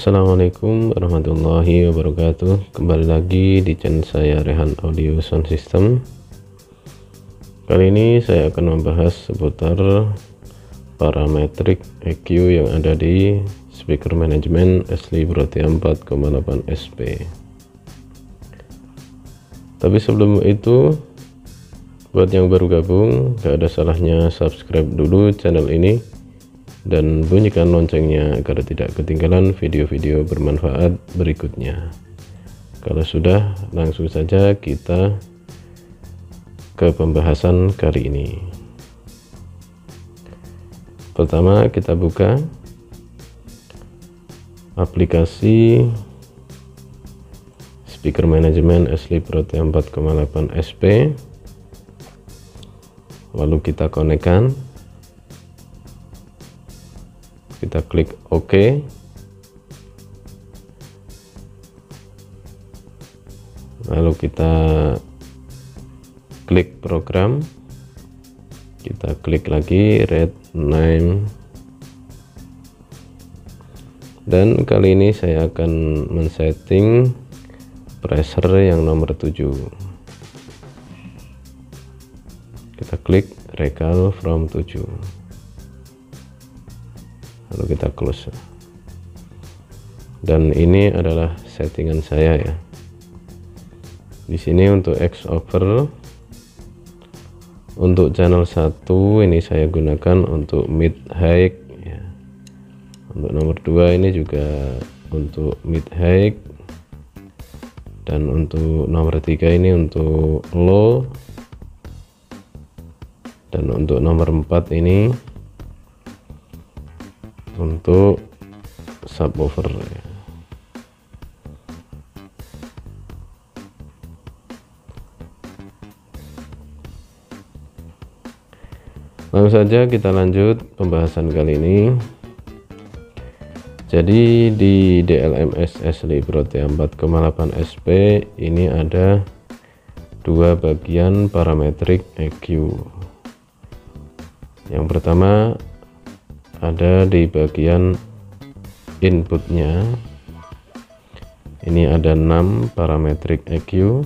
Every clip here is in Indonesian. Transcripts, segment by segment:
Assalamualaikum warahmatullahi wabarakatuh. Kembali lagi di channel saya, Rehan Audio Sound System. Kali ini saya akan membahas seputar parametrik EQ yang ada di speaker manajemen Ashley Broadway 4,8 SP. Tapi sebelum itu, buat yang baru gabung, gak ada salahnya subscribe dulu channel ini dan bunyikan loncengnya agar tidak ketinggalan video-video bermanfaat berikutnya. Kalau sudah, langsung saja kita ke pembahasan kali ini. Pertama, kita buka aplikasi speaker manajemen Ashley Broadway 4,8 SP, lalu kita konekkan. Kita klik OK, lalu kita klik program, kita klik lagi read name, dan kali ini saya akan men-setting pressure yang nomor 7. Kita klik recall from 7, lalu kita close. Dan ini adalah settingan saya ya. Di sini untuk X over, untuk channel 1 ini saya gunakan untuk mid high ya. Untuk nomor 2 ini juga untuk mid high, dan untuk nomor 3 ini untuk low, dan untuk nomor 4 ini untuk subwoofer ya. Langsung saja kita lanjut pembahasan kali ini. Jadi di DLMS Ashley Broadway 4,8 SP ini ada dua bagian parametrik EQ. Yang pertama ada di bagian inputnya, ini ada 6 parametrik EQ,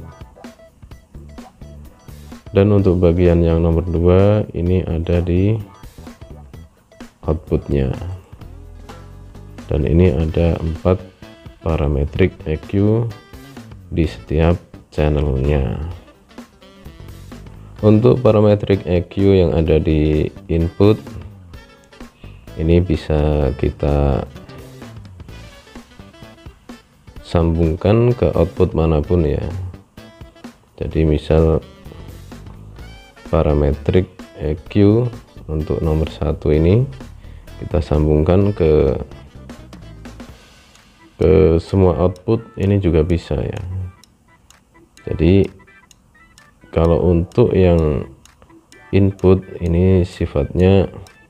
dan untuk bagian yang nomor 2 ini ada di outputnya, dan ini ada 4 parametrik EQ di setiap channelnya. Untuk parametrik EQ yang ada di input ini bisa kita sambungkan ke output manapun ya. Jadi misal parametrik EQ untuk nomor 1 ini kita sambungkan ke semua output, ini juga bisa ya. Jadi kalau untuk yang input ini sifatnya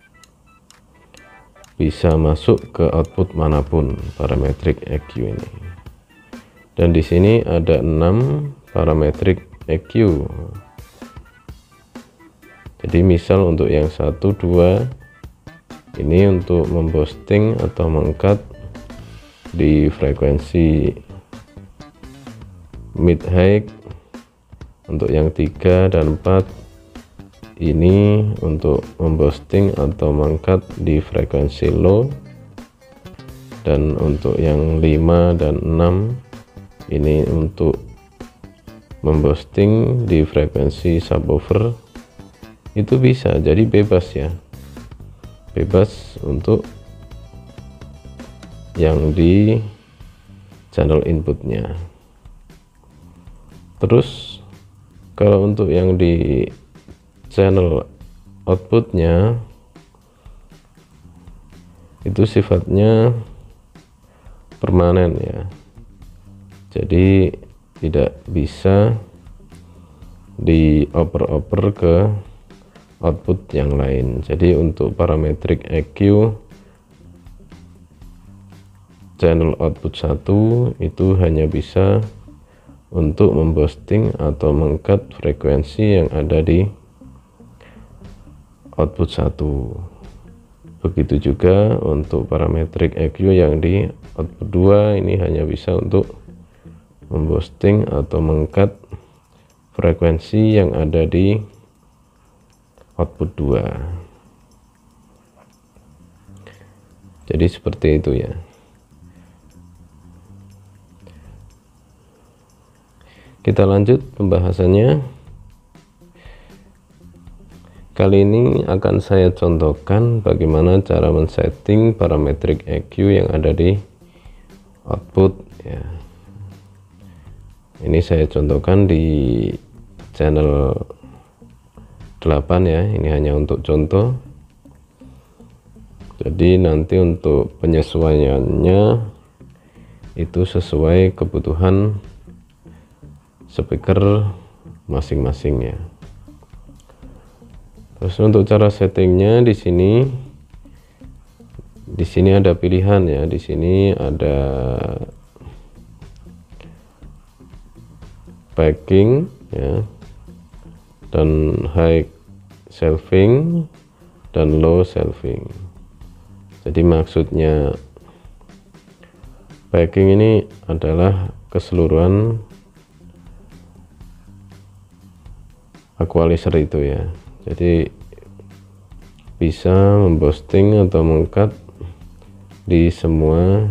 bisa masuk ke output manapun parametrik EQ ini. Dan di sini ada 6 parametrik EQ. Jadi misal untuk yang 1, 2 ini untuk memboosting atau mengcut di frekuensi mid high. Untuk yang 3 dan 4 ini untuk memboosting atau mengcut di frekuensi low, dan untuk yang 5 dan 6 ini untuk memboosting di frekuensi subwoofer. Itu bisa, jadi bebas ya, bebas untuk yang di channel inputnya. Terus kalau untuk yang di channel outputnya itu sifatnya permanen ya, jadi tidak bisa dioper-oper ke output yang lain. Jadi untuk parametrik EQ channel output 1 itu hanya bisa untuk memboosting atau mengcut frekuensi yang ada di output 1. Begitu juga untuk parametrik EQ yang di output 2 ini hanya bisa untuk memboosting atau mengcut frekuensi yang ada di output 2. Jadi seperti itu ya. Kita lanjut pembahasannya. Kali ini akan saya contohkan bagaimana cara men-setting parametrik EQ yang ada di output ya. Ini saya contohkan di channel 8 ya. Ini hanya untuk contoh. Jadi nanti untuk penyesuaiannya itu sesuai kebutuhan speaker masing-masing ya. Terus untuk cara settingnya di sini ada pilihan ya. Di sini ada packing ya, dan high shelving dan low shelving. Jadi maksudnya packing ini adalah keseluruhan equalizer itu ya. Jadi bisa memboosting atau mengcut di semua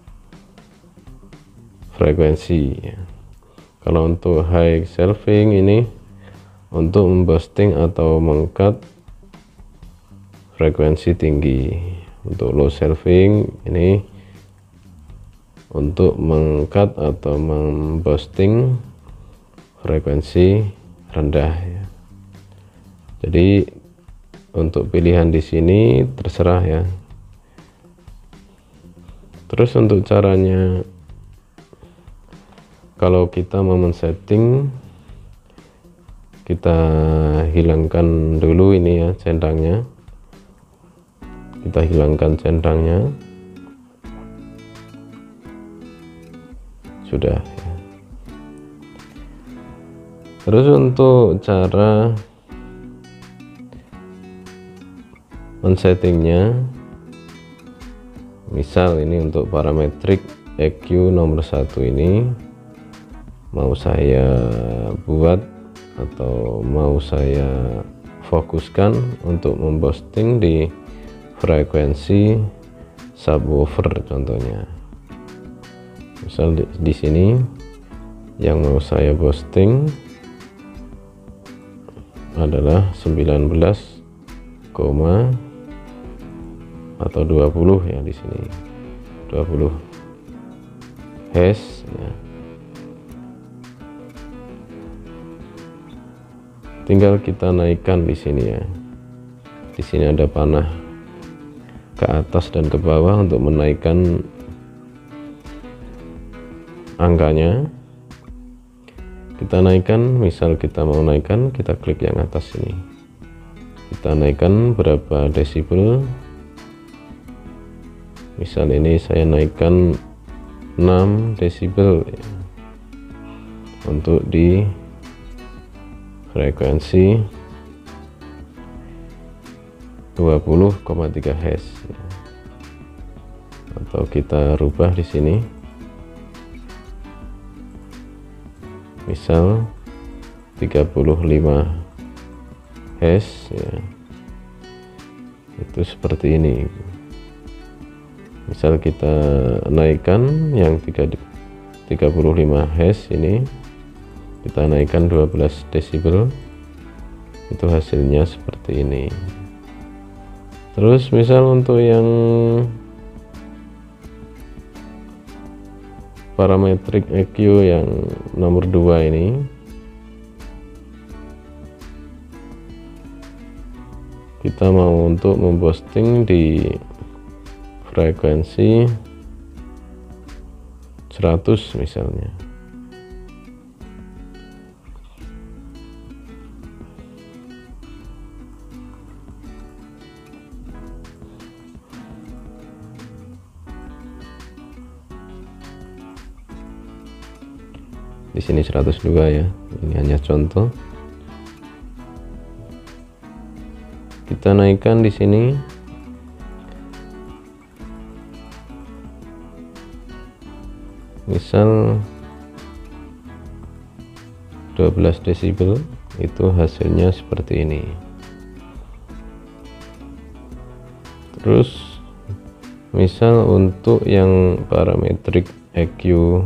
frekuensi ya. Kalau untuk high shelving ini untuk memboosting atau mengcut frekuensi tinggi. Untuk low shelving ini untuk mengcut atau memboosting frekuensi rendah ya. Jadi untuk pilihan di sini terserah ya. Terus untuk caranya, kalau kita mau men-setting, kita hilangkan dulu ini ya centangnya. Kita hilangkan centangnya. Sudah ya. Terus untuk cara men-settingnya, misal ini untuk parametrik EQ nomor 1 ini mau saya buat atau mau saya fokuskan untuk memboosting di frekuensi subwoofer contohnya. Misal di sini yang mau saya boosting adalah 19, atau 20 ya, di sini 20 Hz ya. Tinggal kita naikkan di sini ya. Di sini ada panah ke atas dan ke bawah untuk menaikkan angkanya. Kita naikkan, misal kita mau naikkan, kita klik yang atas ini. Kita naikkan berapa desibel. Misal ini saya naikkan 6 desibel ya, untuk di frekuensi 20,3 Hz ya. Atau kita rubah di sini, misal 35 Hz ya. Itu seperti ini. Misal kita naikkan yang 35 Hz ini, kita naikkan 12 desibel, itu hasilnya seperti ini. Terus misal untuk yang parametrik EQ yang nomor 2 ini, kita mau untuk memboosting di frekuensi 100 misalnya. Di sini 102 ya. Ini hanya contoh. Kita naikkan di sini misal 12 desibel, itu hasilnya seperti ini. Terus misal untuk yang parametrik EQ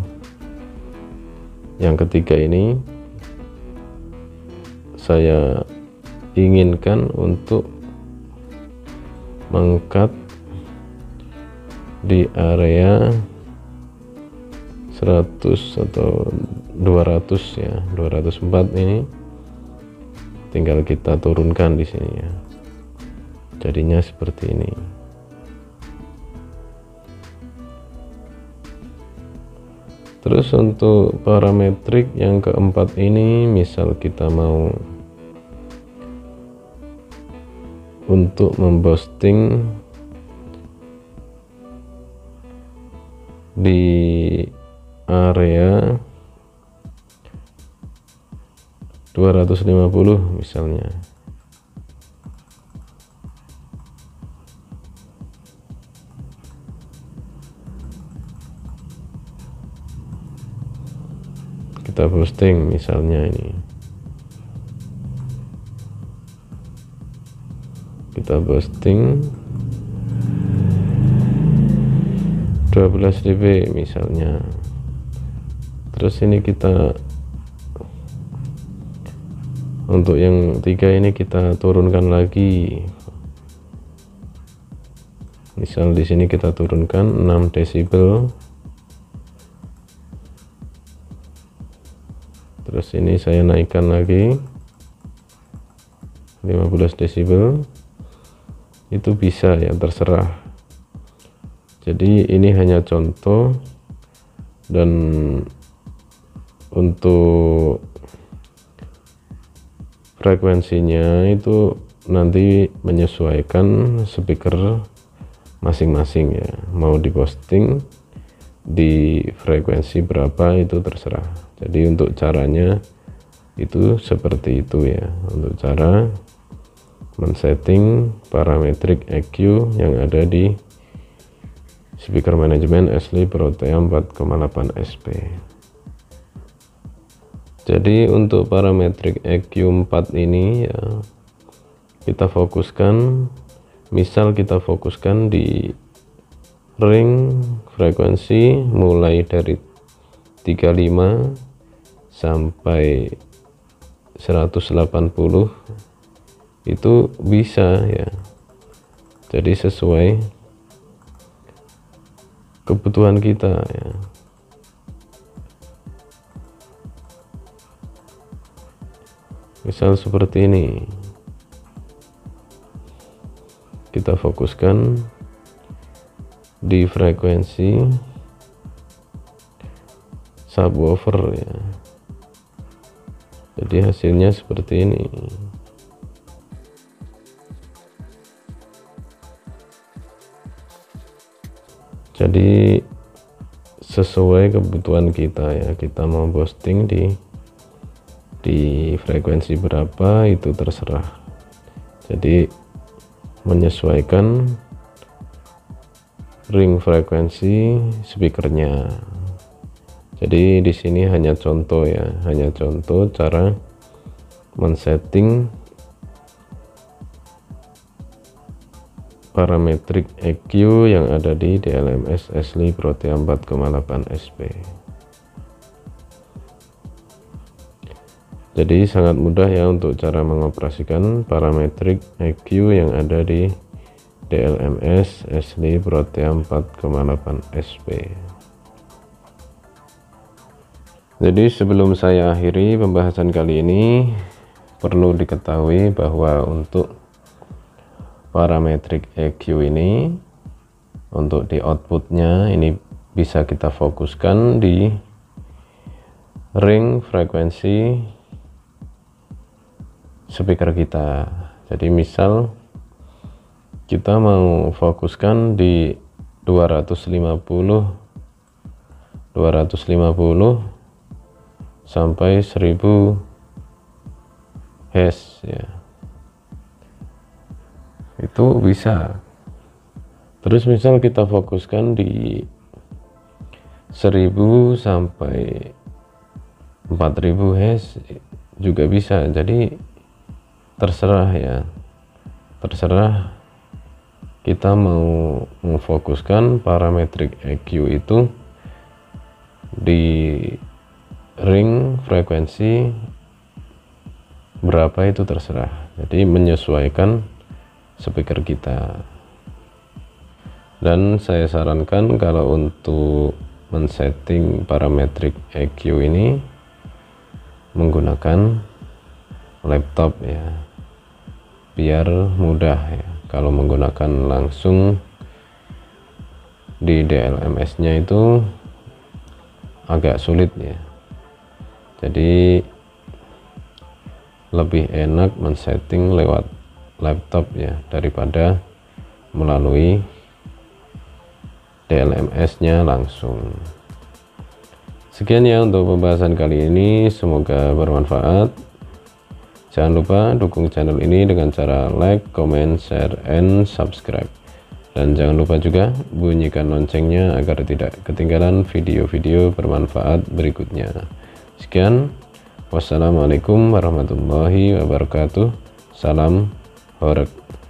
yang ketiga ini, saya inginkan untuk mengkat di area 100 atau 200 ya, 204 ini tinggal kita turunkan di sini ya, jadinya seperti ini. Terus untuk parametrik yang keempat ini, misal kita mau untuk memboosting di area 250 misalnya. Kita boosting misalnya ini, kita boosting 12 dB misalnya. Terus ini kita untuk yang tiga ini kita turunkan lagi, misal di sini kita turunkan 6 desibel. Terus ini saya naikkan lagi 15 desibel, itu bisa ya, terserah. Jadi ini hanya contoh, dan untuk frekuensinya itu nanti menyesuaikan speaker masing-masing ya, mau diposting di frekuensi berapa itu terserah. Jadi untuk caranya itu seperti itu ya, untuk cara men-setting parametrik EQ yang ada di speaker manajemen Ashley Protea 4,8 SP. Jadi untuk parametrik EQ 4 ini ya, kita fokuskan, misal kita fokuskan di ring frekuensi mulai dari 35 sampai 180 itu bisa ya. Jadi sesuai kebutuhan kita ya. Misal seperti ini, kita fokuskan di frekuensi subwoofer ya. Jadi hasilnya seperti ini. Jadi sesuai kebutuhan kita ya, kita mau boosting di frekuensi berapa itu terserah. Jadi menyesuaikan ring frekuensi speakernya. Jadi di sini hanya contoh ya, hanya contoh cara men-setting parametrik EQ yang ada di DLMS Ashley Protea 4,8 SP. Jadi sangat mudah ya untuk cara mengoperasikan parametrik EQ yang ada di DLMS Ashley Protea 4,8 SP. Jadi sebelum saya akhiri pembahasan kali ini, perlu diketahui bahwa untuk parametrik EQ ini, untuk di outputnya ini bisa kita fokuskan di ring frekuensi speaker kita. Jadi misal kita mau fokuskan di 250 sampai 1000 Hz ya, itu bisa. Terus misal kita fokuskan di 1000 sampai 4000 hash juga bisa. Jadi terserah ya, terserah kita mau memfokuskan parametrik EQ itu di ring frekuensi berapa, itu terserah. Jadi menyesuaikan speaker kita. Dan saya sarankan kalau untuk men-setting parametrik EQ ini menggunakan laptop ya, biar mudah ya. Kalau menggunakan langsung di DLMS nya itu agak sulit ya. Jadi lebih enak men-setting lewat laptop ya, daripada melalui DLMS nya langsung. Sekian ya untuk pembahasan kali ini, semoga bermanfaat. Jangan lupa dukung channel ini dengan cara like, comment, share, and subscribe. Dan jangan lupa juga bunyikan loncengnya agar tidak ketinggalan video-video bermanfaat berikutnya. Sekian, wassalamualaikum warahmatullahi wabarakatuh. Salam horeg.